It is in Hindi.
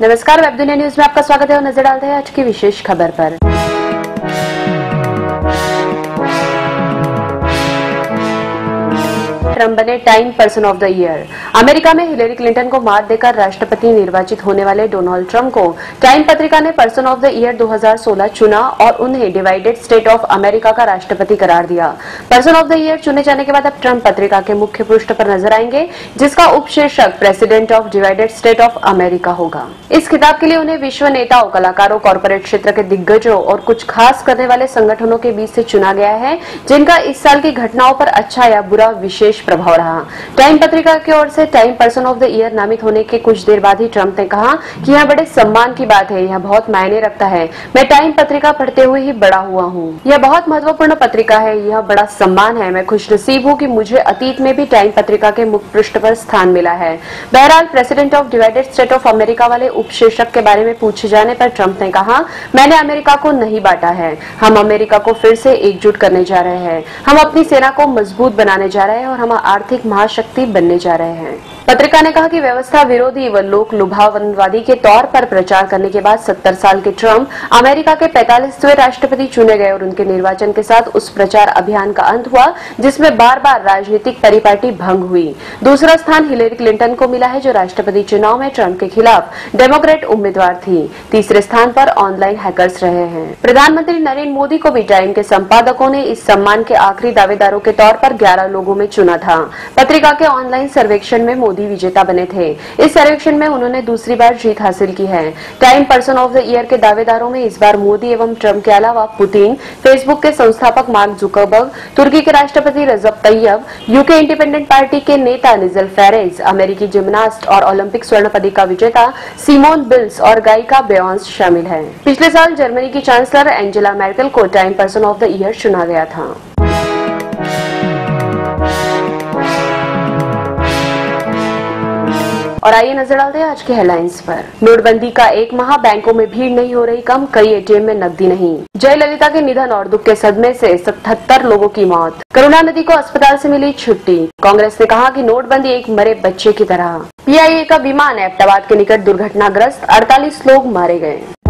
नमस्कार, वेब दुनिया न्यूज में आपका स्वागत है और नजर डालते हैं आज की विशेष खबर पर। ट्रंप बने Time person of the year. America में हिलेरी क्लिंटन को मात देकर राष्ट्रपति निर्वाचित होने वाले डोनाल्ड ट्रंप को टाइम पत्रिका ने पर्सन ऑफ द ईयर 2016 चुना और उन्हें डिवाइडेड स्टेट ऑफ अमेरिका का राष्ट्रपति करार दिया। पर्सन ऑफ द ईयर चुने जाने के बाद अब ट्रंप पत्रिका के मुख्य पृष्ठ पर नजर आएंगे, जिसका उपशीर्षक president of divided state of America होगा। इस खिताब के लिए उन्हें विश्व नेताओं, कलाकारों, कॉर्पोरेट क्षेत्र के दिग्गजों और कुछ खास करने वाले संगठनों के बीच से चुना गया है, जिनका इस साल की घटनाओं पर अच्छा या बुरा विशेष प्रभाव रहा। टाइम पत्रिका की ओर से Time person of the year नामित होने के कुछ देर बाद ही ट्रंप ने कहा कि यह बड़े सम्मान की बात है, यह बहुत मायने रखता है। मैं टाइम पत्रिका पढ़ते हुए ही बड़ा हुआ हूँ। यह बहुत महत्वपूर्ण पत्रिका है, यह बड़ा सम्मान है। मैं खुशनसीब हूँ कि मुझे अतीत में भी टाइम पत्रिका के मुख्य पृष्ठ पर स्थान मिला है। बहरहाल, president of divided state of America वाले उपशीर्षक के बारे में पूछे जाने पर ट्रंप ने कहा, मैंने अमेरिका को नहीं बांटा है। हम अमेरिका को फिर से एकजुट करने जा रहे हैं। हम अपनी सेना को मजबूत बनाने जा रहे हैं और हम आर्थिक महाशक्ति बनने जा रहे हैं। पत्रिका ने कहा कि व्यवस्था विरोधी व लोक लुभावनवादी के तौर पर प्रचार करने के बाद 70 साल के ट्रंप अमेरिका के 45वें राष्ट्रपति चुने गए और उनके निर्वाचन के साथ उस प्रचार अभियान का अंत हुआ जिसमें बार-बार राजनीतिक परिपाटी भंग हुई। दूसरा स्थान हिलेरी क्लिंटन को मिला है, जो राष्ट्रपति चुनाव में ट्रंप के खिलाफ डेमोक्रेट उम्मीदवार थी। तीसरे स्थान पर ऑनलाइन हैकर्स रहे हैं। प्रधानमंत्री नरेंद्र मोदी को भी टाइम के संपादकों ने इस सम्मान के आखिरी दावेदारों के तौर पर 11 लोगों में चुना था। पत्रिका के ऑनलाइन सर्वेक्षण में मोदी विजेता बने थे। इस सर्वेक्षण में उन्होंने दूसरी बार जीत हासिल की है। Time person of the year के दावेदारों में इस बार मोदी एवं ट्रंप के अलावा पुतिन, फेसबुक के संस्थापक मार्क जुकरबर्ग, तुर्की के राष्ट्रपति Recep Tayyip, UK independent party के नेता निजल फेरेज, अमेरिकी जिम्नास्ट और ओलंपिक स्वर्ण पदक विजेता सिमोन बिल्स और गायिका बेयॉन्स शामिल है। पिछले साल जर्मनी की चांसलर एंजेला मैर्केल को Time person of the year चुना गया था। और आइए नजर डालते हैं आज के हेडलाइंस पर। नोटबंदी का एक माह, बैंकों में भीड़ नहीं हो रही कम, कई एटीएम में नकदी नहीं। जयललिता के निधन और दुख के सदमे से 77 लोगों की मौत। करुणानिधि को अस्पताल से मिली छुट्टी। कांग्रेस ने कहा कि नोटबंदी एक मरे बच्चे की तरह। पीआईए का विमान अहमदाबाद के निकट दुर्घटनाग्रस्त, 48 लोग मारे गए।